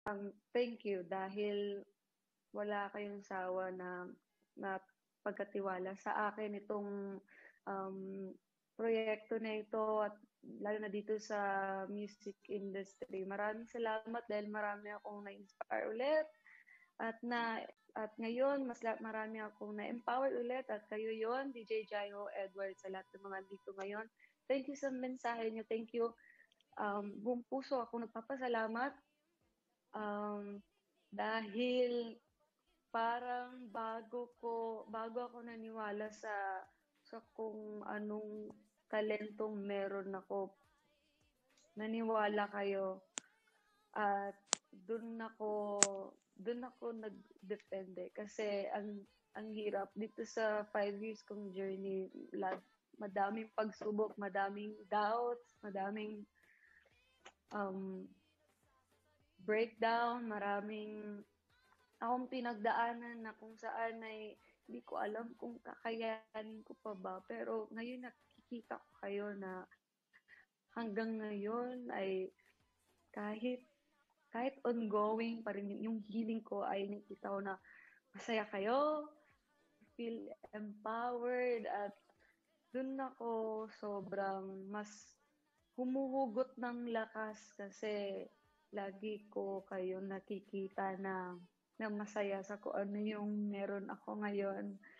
Thank you dahil wala kayong sawa na pagkatiwala sa akin itong um, proyekto na ito at lalo na dito sa music industry. Maraming salamat dahil marami akong na-inspire ulit at ngayon marami akong na-empower ulit at kayo yon DJ Jaiho Edwards sa lahat ng mga dito ngayon. Thank you sa mensahe niyo. Thank you. Buong puso ako nagpapasalamat dahil parang bago ako naniwala sa kung anong talentong meron ako. Naniwala kayo at doon ako nagdepende kasi ang hirap dito sa 5 years kong journey. Madaming pagsubok, madaming doubts, madaming breakdown, maraming akong pinagdaanan na kung saan ay hindi ko alam kung kakayanin ko pa ba. Pero ngayon nakikita ko kayo na hanggang ngayon ay kahit ongoing pa rin yung healing ko ay nakita ko na masaya kayo, feel empowered at dun ako sobrang mas humuhugot ng lakas kasi lagi ko kayo nakikita na masaya sa kung ano yung meron ako ngayon.